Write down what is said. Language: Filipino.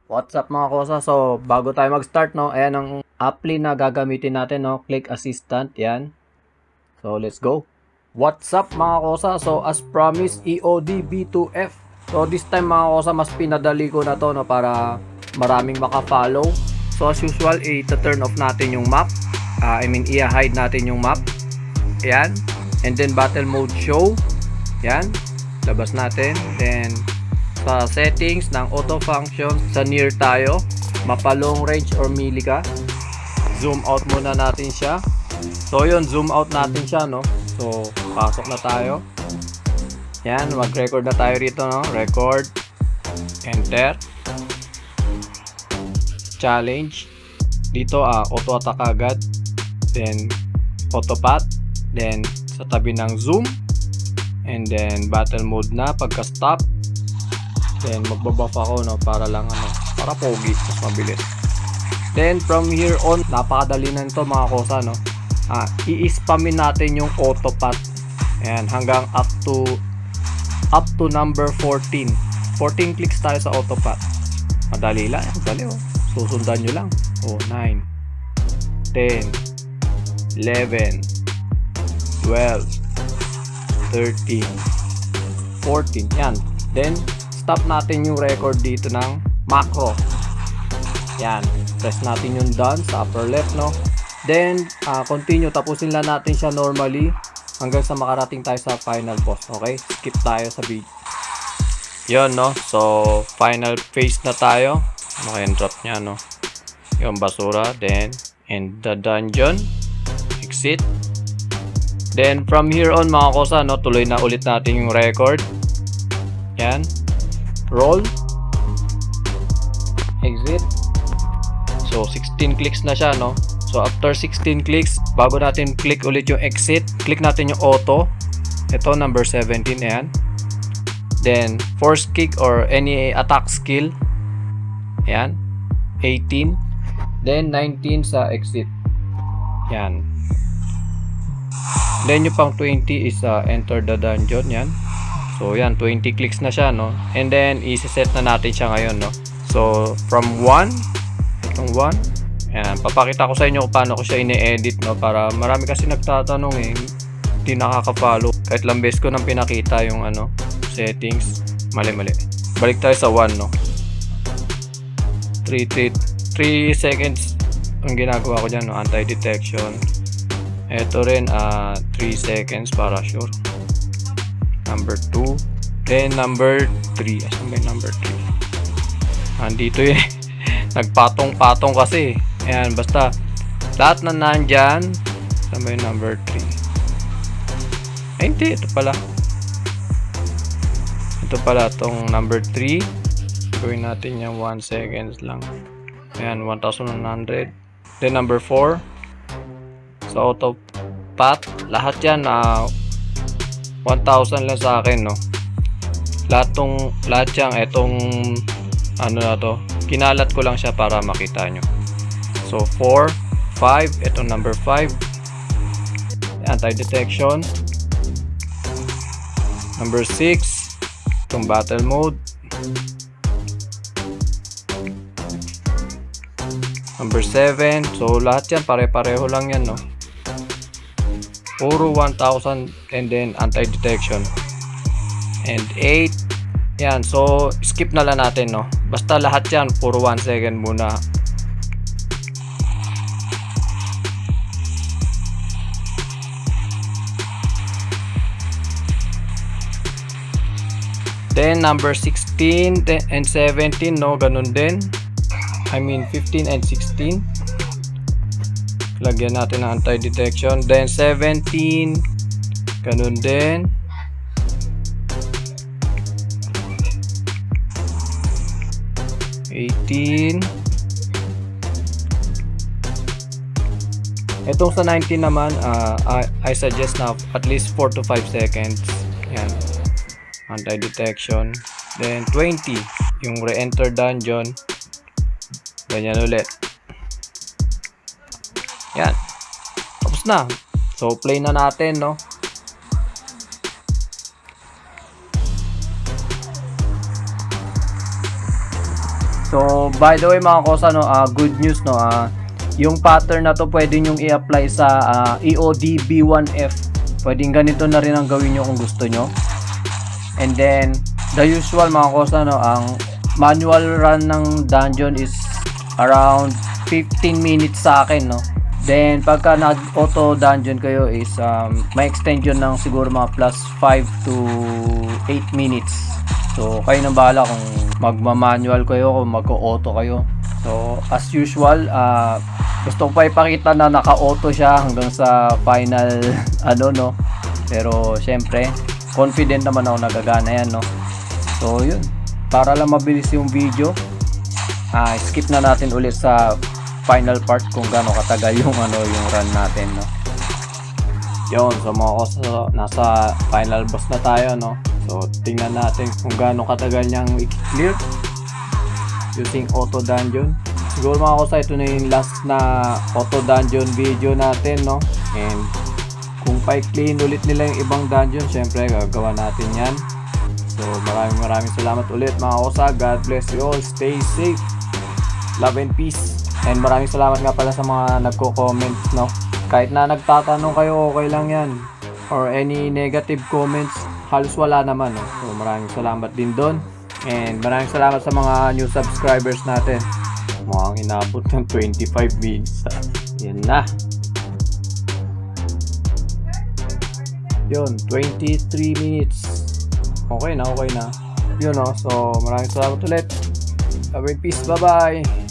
What's up mga kosa? So, bago tayo mag-start, no, ayan ang apply na gagamitin natin, no, Click Assistant, yan. So, let's go. What's up mga kosa? So, as promised, EOD B2F. So, this time mga kosa, mas pinadali ko na to, no, para maraming maka-follow. So, as usual, i-turn off natin yung map. I-hide natin yung map. Yan. And then, battle mode show. Yan. Labas natin. Then, sa settings ng auto function, sa near tayo, mapa-long range or melee ka. Zoom out muna natin siya. So yun, zoom out natin siya, no. So pasok na tayo. Yan, mag-record na tayo rito, no. Record, enter, challenge. Dito auto attack agad, then auto path, then sa tabi ng zoom, and then battle mode na pagka stop. Then magbabuff ako, no, para lang para pogi, mas mabilis. Then from here on, napakadali na nito mga kosa, no. I-spamin natin yung auto path. Ayan, hanggang up to number 14. 14 clicks tayo sa auto path. Madali lang, madali, oh. Susundan nyo lang. 9 10 11 12 13 14. Yan. Then stop natin yung record dito ng macro. Yan, press natin yung done sa upper left, no. Then continue, tapusin lang natin siya normally hanggang sa makarating tayo sa final boss. Okay, skip tayo sa video. Yun, no. So final phase na tayo. Maka-drop nya, no, yung basura. Then in the dungeon, exit. Then from here on mga kosa, no, tuloy na ulit natin yung record. Yan, roll, exit. So 16 clicks na siya, no. So after 16 clicks, bago natin click ulit yung exit, click natin yung auto. Ito number 17, ayan. Then force kick or any attack skill, ayan, 18. Then 19 sa exit, yan. Then yung pang 20 is enter the dungeon, yan. So yan, 20 clicks na siya, no. And then i-set na natin siya ngayon, no. So from 1, itong 1, yan, papakita ko sa inyo kung paano ko siya ine-edit, no, para marami kasi nagtatanong hindi nakaka-follow. Kahit lang beses ko nang pinakita yung settings, mali. Balik tayo sa 1, no. 3 seconds ang ginagawa ko dyan, no, anti-detection. Ito rin 3 seconds para sure. Number 2, then number 3. Asan ba yung number 3? Andito nagpatong-patong kasi. Ayan, basta lahat na nandyan. Asan ba yung number 3? Ay, hindi, ito pala. Ito pala tong number 3. Gawin natin yung 1 seconds lang. Ayan, 1,100. Then number 4, sa auto path, lahat yan 1,000 lang sa akin, no. Lahat yang etong na to, kinalat ko lang siya para makita nyo. So 4, 5, etong number 5, anti-detection. Number 6, itong battle mode. Number 7, so lahat yan pare-pareho lang yan, no. Puro 1,000 and then anti-detection. And 8, yan, so skip na lang natin, no. Basta lahat yan puro 1 second muna. Then number 16 and 17, no, ganun din. 15 and 16. Lagyan natin ng anti-detection. Then 17, ganun din. Itong sa 19 naman, I suggest na at least 4 to 5 seconds. Yan, anti-detection. Then 20, yung re-enter dungeon. Ganyan ulit. Yan, tapos na. So play na natin, no. So, by the way mga kosa, no, good news, no, yung pattern na to pwede nyong i-apply sa EOD B1F. Pwedeng ganito na rin ang gawin nyo kung gusto nyo. And then, the usual mga kosa, no, ang manual run ng dungeon is around 15 minutes sa akin, no. Then, pagka nag-auto dungeon kayo is may extension ng siguro mga plus 5 to 8 minutes. So, kayo nang bahala kung magma-manual kayo o mag-auto kayo. So, as usual, gusto ko pa ipakita na naka-auto siya hanggang sa final, no. Pero, syempre, confident naman ako nagagana yan, no. So, yun. Para lang mabilis yung video, skip na natin ulit sa final part kung gaano katagal yung yung run natin, no. Yun, so mga kosa, nasa final boss na tayo, no. So tingnan natin kung gaano katagal niyang i-clear using auto dungeon. Siguro mga kosa, ito na yung last na auto dungeon video natin, no. And kung pa-clean ulit nila yung ibang dungeon, syempre gagawa natin yan. So maraming salamat ulit mga kosa. God bless you all, stay safe, love and peace. And maraming salamat nga pala sa mga nagko-comments, no. Kahit na nagtatanong kayo, okay lang yan. Or any negative comments, halos wala naman, no. So maraming salamat din doon. And maraming salamat sa mga new subscribers natin. Mukhang inabot ng 25 minutes. Yan na. Yun, 23 minutes. Okay na. Yun, no. So maraming salamat ulit. Have a peace. Bye-bye.